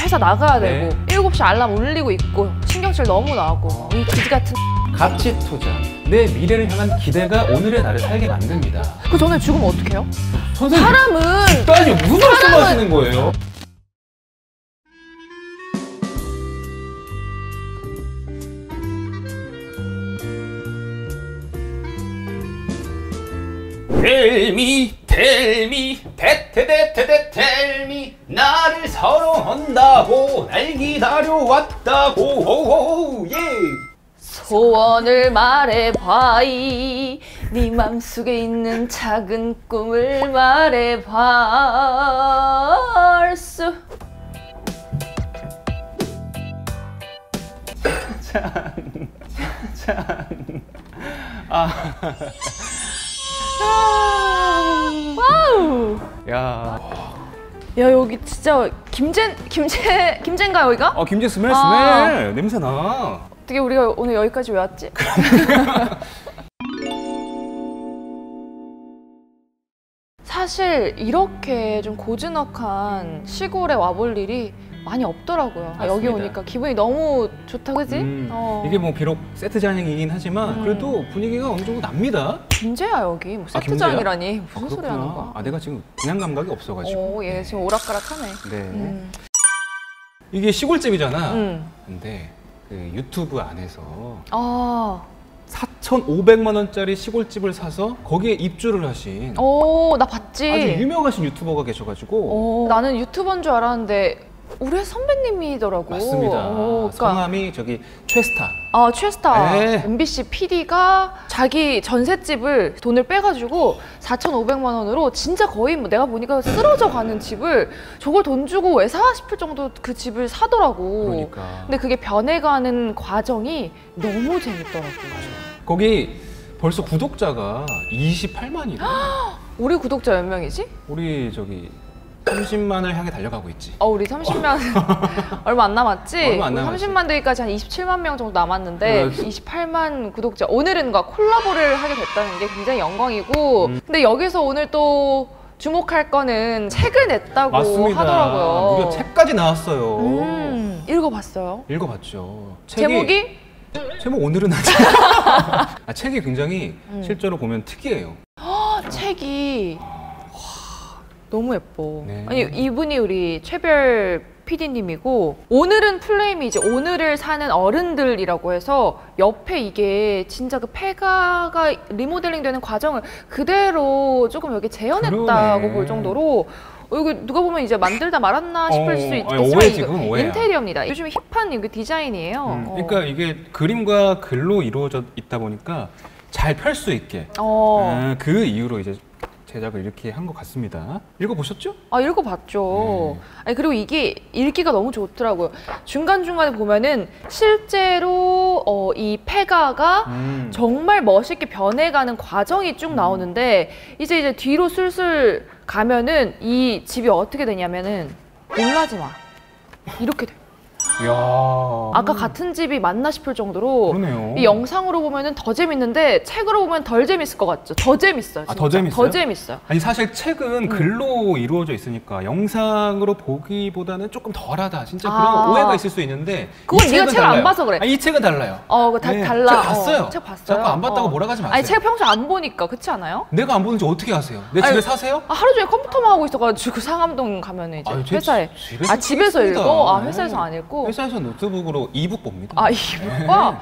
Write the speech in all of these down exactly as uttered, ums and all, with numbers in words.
회사 나가야 네. 되고 일곱 시 알람 울리고 있고 신경질 너무 나고 이 그지 같은 가치 투자, 내 미래를 향한 기대가 오늘의 나를 살게 만듭니다. 그 전에 죽으면 어떡해요? 선생님, 사람은 죽다니 무슨 말씀하시는 거예요? 텔미 텔미 대테대테대 텔미 나를 사랑한다고 날 기다려왔다고 호호 예 소원을 말해봐이 네 맘속에 있는 작은 꿈을 말해봐 수 짠, 짠. 아. 와우 야. 야 여기 진짜 김젠 김제 김젠가 여기가? 어 김제 스멜 스멜 아. 냄새 나. 어떻게 우리가 오늘 여기까지 왜 왔지? 사실 이렇게 좀 고즈넉한 시골에 와볼 일이 많이 없더라고요. 아, 여기 오니까 기분이 너무 좋다, 그지? 음, 어. 이게 뭐 비록 세트장이긴 하지만 음. 그래도 분위기가 어느 정도 납니다. 김제야 여기 뭐 아, 세트장이라니 무슨 아, 소리 하는 거야? 아 내가 지금 그냥 감각이 없어가지고. 오, 얘 지금 오락가락하네. 네. 음. 이게 시골집이잖아. 음. 근데 그 유튜브 안에서 아, 사천오백만 원짜리 시골집을 사서 거기에 입주를 하신 오, 나 봤지. 아주 유명하신 유튜버가 계셔가지고. 오, 나는 유튜버인 줄 알았는데 우리 선배님이더라고. 맞습니다. 오, 그러니까, 성함이 저기 최스타. 아, 최스타 네. 엠비씨 피디가 자기 전셋집을 돈을 빼가지고 사천오백만 원으로 진짜 거의 뭐 내가 보니까 쓰러져 가는 집을 저걸 돈 주고 왜 사 싶을 정도 그 집을 사더라고. 그러니까. 근데 그게 변해가는 과정이 너무 재밌더라고. 거기 벌써 구독자가 이십팔만이래. 우리 구독자 몇 명이지? 우리 저기 삼십만을 향해 달려가고 있지. 어, 우리 삼십만 얼마 안 남았지? 얼마 안 우리 남았지. 삼십만 되기까지 한 이십칠만 명 정도 남았는데 그렇지. 이십팔만 구독자. 오늘은 과 콜라보를 하게 됐다는 게 굉장히 영광이고 음. 근데 여기서 오늘 또 주목할 거는 책을 냈다고 맞습니다. 하더라고요. 무려 책까지 나왔어요. 음, 읽어봤어요? 읽어봤죠. 책이, 제목이? 제목 오늘은 아직. 아, 책이 굉장히 음. 실제로 보면 특이해요. 어, 책이 와, 너무 예뻐. 네. 아니 이분이 우리 최별 피디님이고 오늘은 플레임이 이제 오늘을 사는 어른들이라고 해서 옆에 이게 진짜 그 폐가가 리모델링 되는 과정을 그대로 조금 여기 재현했다고 그러네. 볼 정도로 여기 누가 보면 이제 만들다 말았나 싶을 어, 수 있, 아니, 있지만 오해지, 이거 그건 오해야. 인테리어입니다. 요즘 힙한 이거 디자인이에요. 음, 어. 그러니까 이게 그림과 글로 이루어져 있다 보니까 잘 펼 수 있게. 어. 아, 그 이유로 이제 제작을 이렇게 한 것 같습니다. 읽어보셨죠? 아, 읽어봤죠. 네. 아니, 그리고 이게 읽기가 너무 좋더라고요. 중간중간에 보면은 실제로 어, 이 폐가가 음. 정말 멋있게 변해가는 과정이 쭉 나오는데 이제 이제 뒤로 슬슬 가면은 이 집이 어떻게 되냐면은 놀라지 마. 이렇게 돼. 이야. 아까 같은 집이 맞나 싶을 정도로 그러네요. 이 영상으로 보면은 더 재밌는데 책으로 보면 덜 재밌을 것 같죠? 더 재밌어요. 아, 진짜. 더 재밌어요? 더 재밌어요. 아니 사실 책은 글로 이루어져 있으니까 영상으로 보기보다는 조금 덜하다. 진짜 그런 아. 오해가 있을 수 있는데 그건 이 네가 책은 책을 안 달라요. 봐서 그래. 아, 이 책은 달라요. 어, 그거 다 네, 달라. 책 봤어요. 어, 책 봤어요. 자꾸 안 봤다고 어. 뭐라 하지 마세요. 아니, 책 평소에 안 보니까 그렇지 않아요? 내가 안 보는지 어떻게 아세요? 내 아니, 집에 사세요? 아, 하루 종일 컴퓨터만 하고 있어가지고 상암동 가면은 이제 아유, 제 회사에. 지- 집에서 아, 집에서 읽습니다. 읽어? 아, 네. 회사에서 안 읽고? 회사에서 노트북으로 이북 봅니다. 아, 이북과?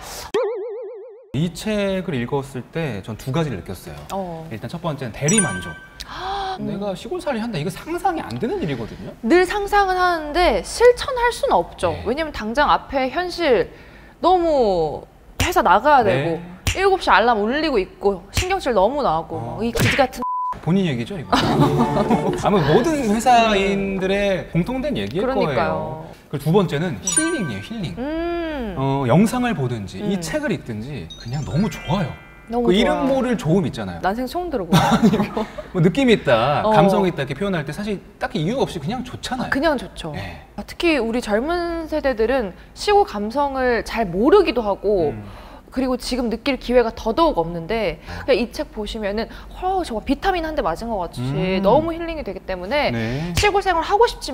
이 책을 읽었을 때 전 두 가지를 느꼈어요. 어. 일단 첫 번째는 대리 만족. 내가 시골살이 한다. 이거 상상이 안 되는 일이거든요. 늘 상상은 하는데 실천할 수는 없죠. 네. 왜냐면 당장 앞에 현실 너무 회사 나가야 네. 되고 일곱 시 알람 울리고 있고 신경질 너무 나고 어. 이 그지 같은 본인 얘기죠, 이거? 아마 모든 회사인들의 공통된 얘기일 그러니까요. 거예요. 그리고 두 번째는 힐링이에요, 힐링. 음. 어, 영상을 보든지 음. 이 책을 읽든지 그냥 너무 좋아요. 너무 그 좋아. 이름 모를 좋음 있잖아요. 난생 처음 들어보. 뭐 느낌이 있다, 어. 감성이 있다 이렇게 표현할 때 사실 딱히 이유 없이 그냥 좋잖아요. 그냥 좋죠. 네. 아, 특히 우리 젊은 세대들은 시골 감성을 잘 모르기도 하고 음. 그리고 지금 느낄 기회가 더더욱 없는데 그냥 이 책 보시면은 어, 정말 비타민 한 대 맞은 것 같이 음. 너무 힐링이 되기 때문에 네. 시골 생활 하고 싶지만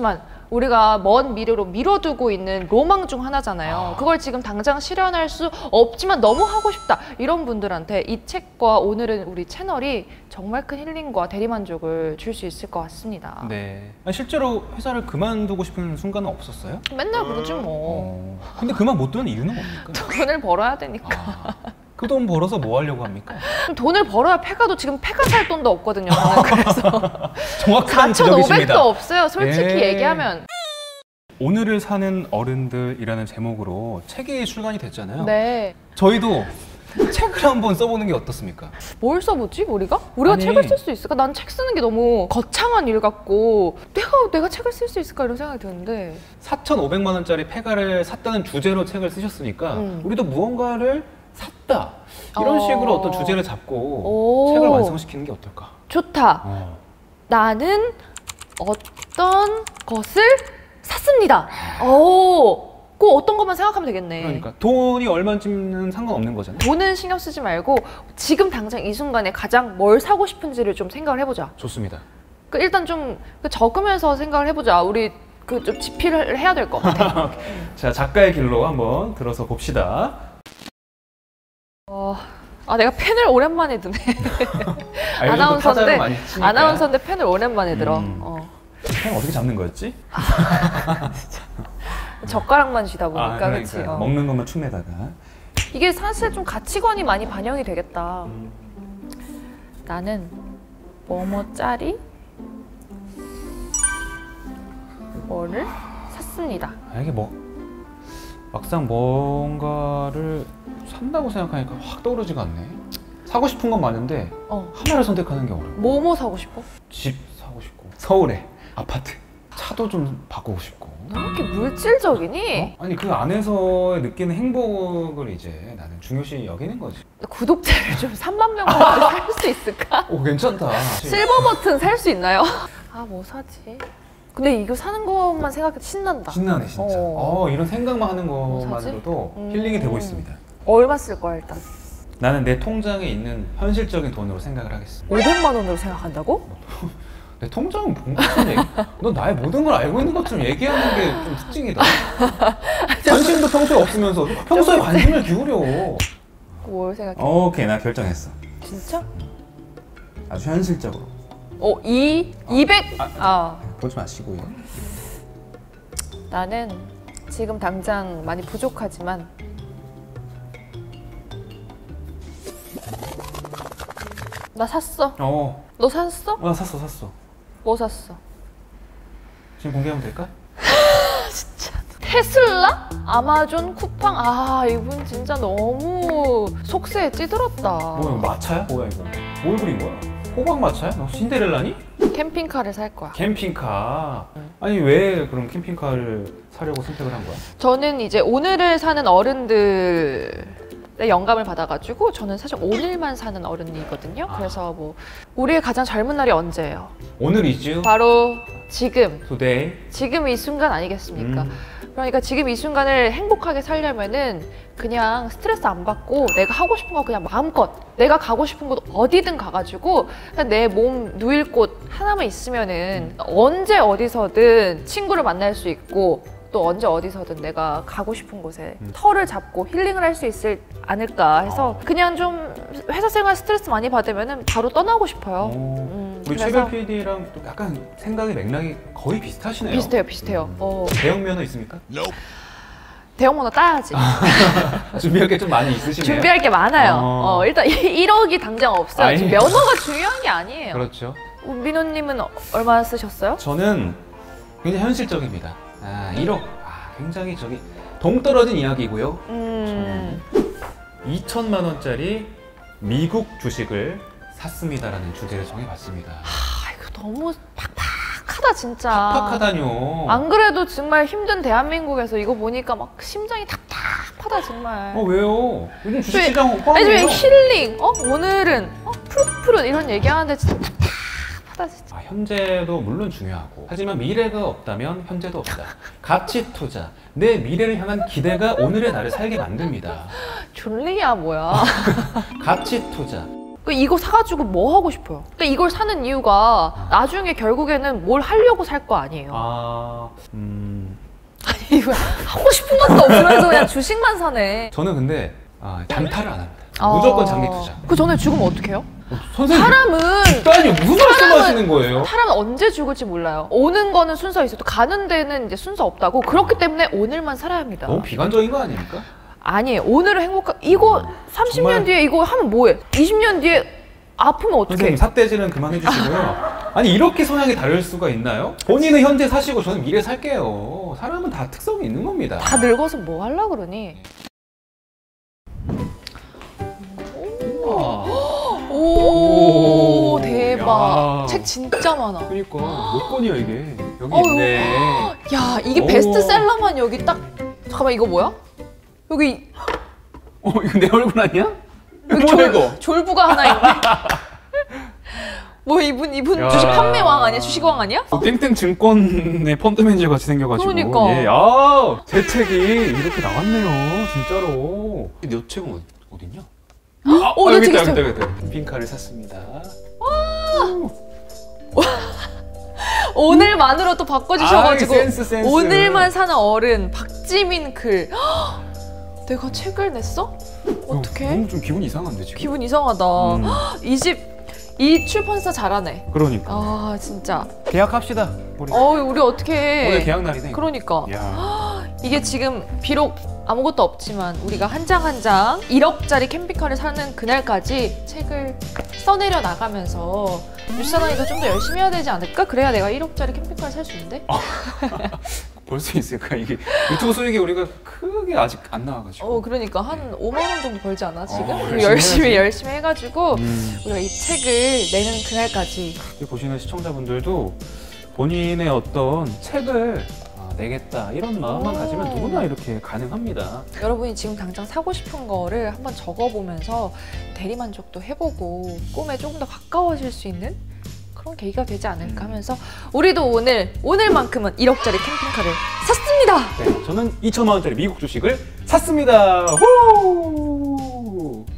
우리가 먼 미래로 미뤄두고 있는 로망 중 하나잖아요. 아. 그걸 지금 당장 실현할 수 없지만 너무 하고 싶다. 이런 분들한테 이 책과 오늘은 우리 채널이 정말 큰 힐링과 대리만족을 줄 수 있을 것 같습니다. 네. 아니, 실제로 회사를 그만두고 싶은 순간은 없었어요? 맨날 그러지 뭐. 어. 근데 그만 못 두는 이유는 뭡니까? 돈을 벌어야 되니까. 아, 그 돈 벌어서 뭐 하려고 합니까? 돈을 벌어야 폐가도 지금 폐가 살 돈도 없거든요. 저는 그래서 정확한 사천오백도 지적이십니다. 없어요. 솔직히 예. 얘기하면. 오늘을 사는 어른들이라는 제목으로 책이 출간이 됐잖아요. 네. 저희도 책을 한번 써보는 게 어떻습니까? 뭘 써보지 우리가? 우리가 아니. 책을 쓸 수 있을까? 난 책 쓰는 게 너무 거창한 일 같고 내가 내가 책을 쓸 수 있을까 이런 생각이 드는데. 사천오백만 원짜리 폐가를 샀다는 주제로 책을 쓰셨으니까 음. 우리도 무언가를 샀다 이런 어. 식으로 어떤 주제를 잡고 오. 책을 완성시키는 게 어떨까? 좋다. 어. 나는 어떤 것을 샀습니다. 오, 꼭 어떤 것만 생각하면 되겠네. 그러니까 돈이 얼마쯤은 상관없는 거잖아요. 돈은 신경 쓰지 말고 지금 당장 이 순간에 가장 뭘 사고 싶은지를 좀 생각을 해보자. 좋습니다. 그 일단 좀 적으면서 생각을 해보자. 우리 그 좀 지필을 해야 될 것 같아. 자, 작가의 길로 한번 들어서 봅시다. 어, 아 내가 펜을 오랜만에 드네. 아, 요즘 또 아나운서인데 타자를 많이 치니까. 아나운서인데 펜을 오랜만에 들어. 음. 어. 펜 어떻게 잡는 거였지? 젓가락만 쥐다 보니까 아, 그러니까 그치. 어. 먹는 것만 축내다가. 이게 사실 좀 가치관이 많이 반영이 되겠다. 음. 나는 뭐뭐짜리 뭐를 샀습니다. 아, 이게 뭐 막상 뭔가를 산다고 생각하니까 확 떠오르지가 않네. 사고 싶은 건 많은데 어. 하나를 선택하는 게 어려워. 뭐뭐 사고 싶어? 집 사고 싶고 서울에 아파트 차도 좀 바꾸고 싶고. 왜 이렇게 물질적이니? 어? 아니 그 안에서 느끼는 행복을 이제 나는 중요시 여기는 거지. 구독자를 좀 삼만 명만 살 수 있을까? 오 괜찮다. 실버 버튼 살 수 있나요? 아 뭐 사지? 근데 이거 사는 것만 생각해도 신난다. 신나네 진짜. 어. 어, 이런 생각만 하는 뭐 사지? 것만으로도 음. 힐링이 되고 있습니다. 얼마 쓸 거야 일단? 나는 내 통장에 있는 현실적인 돈으로 생각을 하겠어. 오백만 원으로 생각한다고? 내 통장은 뭔 같은 얘기? 넌 나의 모든 걸 알고 있는 것처럼 얘기하는 게 좀 특징이다. 관심도 평소에 없으면서 평소에 관심을 기울여. 뭘 생각해? 오케이, 나 결정했어. 진짜? 아주 현실적으로. 어, 이, 이백? 아, 아, 보지 마시고요. 나는 지금 당장 많이 부족하지만 나 샀어. 어, 너 샀어? 아, 샀어, 샀어. 뭐 샀어? 지금 공개하면 될까? 테슬라? 아마존 쿠팡? 아 이분 진짜 너무 속세에 찌들었다. 뭐야, 마차야? 뭐야 이거? 뭘 그린 거야? 호박 마차야? 너 신데렐라니? 캠핑카를 살 거야. 캠핑카. 아니 왜 그럼 캠핑카를 사려고 선택을 한 거야? 저는 이제 오늘을 사는 어른들의 영감을 받아가지고 저는 사실 오늘만 사는 어른이거든요. 그래서 뭐 우리의 가장 젊은 날이 언제예요? 오늘이죠. 바로 지금. today. 지금 이 순간 아니겠습니까? 음. 그러니까 지금 이 순간을 행복하게 살려면은 그냥 스트레스 안 받고 내가 하고 싶은 거 그냥 마음껏 내가 가고 싶은 곳 어디든 가가지고 그냥 내 몸 누일 곳 하나만 있으면은 언제 어디서든 친구를 만날 수 있고 또 언제 어디서든 내가 가고 싶은 곳에 음. 터를 잡고 힐링을 할 수 있을 않을까 해서 아. 그냥 좀 회사 생활 스트레스 많이 받으면은 바로 떠나고 싶어요. 오. 음, 우리 그래서 최별 피디랑 또 약간 생각의 맥락이 거의 비슷하시네요. 비슷해요, 비슷해요. 음. 어, 대형 면허 있습니까? 대형 면허 따야지. 준비할 게 좀 많이 있으시네요. 준비할 게 많아요. 어. 어, 일단 일억이 당장 없어요. 아니. 지금 면허가 중요한 게 아니에요. 그렇죠. 민호님은 어- 얼마 쓰셨어요? 저는 굉장히 현실적입니다. 아, 일억. 아, 굉장히 저기 동떨어진 이야기고요. 음, 이천만 원짜리 미국 주식을 샀습니다라는 주제를 정해봤습니다. 아 이거 너무 팍팍하다 진짜. 팍팍하다뇨. 안 그래도 정말 힘든 대한민국에서 이거 보니까 막 심장이 탁탁하다 정말. 어 왜요? 요즘 왜- 주식시장 아니 호황이에요. 왜 힐링? 어 오늘은 어 푸릇푸릇 이런 얘기하는데 진짜 탁탁하다 진짜. 아, 현재도 물론 중요하고 하지만 미래가 없다면 현재도 없다. 가치 투자, 내 미래를 향한 기대가 오늘의 나를 살게 만듭니다. 졸리야 뭐야. 가치 투자, 그 이거 사가지고 뭐 하고 싶어요? 그러니까 이걸 사는 이유가 나중에 결국에는 뭘 하려고 살 거 아니에요. 아, 음. 아니 이거 하고 싶은 것도 없으면서 그냥 주식만 사네. 저는 근데 아, 장타를 안 합니다. 아. 무조건 장기 투자. 그 전에 죽으면 어떡해요? 어, 선생님, 사람은 아니 무슨 말씀하시는 거예요? 사람은 언제 죽을지 몰라요. 오는 거는 순서 있어도 가는 데는 이제 순서 없다고. 그렇기 때문에 오늘만 살아야 합니다. 너무 비관적인 거 아닙니까? 아니에요. 오늘은 행복한 이거 삼십 년 정말... 뒤에 이거 하면 뭐해? 이십 년 뒤에 아프면 어떡해? 선생님 삿대질은 그만해 주시고요. 아니 이렇게 성향이 다를 수가 있나요? 본인은 현재 사시고 저는 미래 살게요. 사람은 다 특성이 있는 겁니다. 다 늙어서 뭐 하려고 그러니? 오, 오 대박. 야. 책 진짜 많아. 그러니까 몇 권이야 이게? 여기 어휴. 있네. 야 이게 오. 베스트셀러만 여기 딱. 잠깐만 이거 뭐야? 여기 어 이거 내 얼굴 아니야? 여기 뭐야 이거? 졸부가 하나 있네. 뭐 이분 이분 야. 주식 판매왕 아니야? 주식왕 아니야? 어, 땡땡 증권의 펀드 매니저 같이 생겨가지고. 그러니까. 예, 아, 제 책이 이렇게 나왔네요, 진짜로. 내 책은 어디, 어딨냐? 아, 어, 아, 내 여기 책 있다, 있어. 여기 있다, 여기 있다. 빈카를 샀습니다. 오늘만으로 또 바꿔주셔가지고 아이, 센스, 센스. 오늘만 사는 어른 박지민 글. 내가 책을 냈어? 어떡해? 너무 좀 기분 이상한데 지금. 기분 이상하다. 음. 이 집 이 출판사 잘하네. 그러니까. 아 진짜. 계약합시다. 우리. 어우 우리 어떻게? 오늘 계약 날이네. 그러니까. 야. 이게 지금 비록 아무것도 없지만 우리가 한 장 한 장 일억짜리 캠핑카를 사는 그날까지 책을 써내려 나가면서 뉴스사나이도 좀 더 열심히 해야 되지 않을까? 그래야 내가 일억짜리 캠핑카를 살 수 있는데? 볼 수 있을까? 이게 유튜브 수익이 우리가 크게 아직 안 나와가지고. 어 그러니까 한 오만 원 정도 벌지 않아 지금? 어, 열심히 열심히 열심히, 해가지고 음. 우리가 이 책을 내는 그날까지. 보시는 시청자분들도 본인의 어떤 책을 아, 내겠다 이런 마음만 오. 가지면 누구나 이렇게 가능합니다. 여러분이 지금 당장 사고 싶은 거를 한번 적어보면서 대리만족도 해보고 꿈에 조금 더 가까워질 수 있는 그런 계기가 되지 않을까 하면서 우리도 오늘, 오늘만큼은 일억짜리 캠핑카를 샀습니다! 네, 저는 이천만 원짜리 미국 주식을 샀습니다. 후!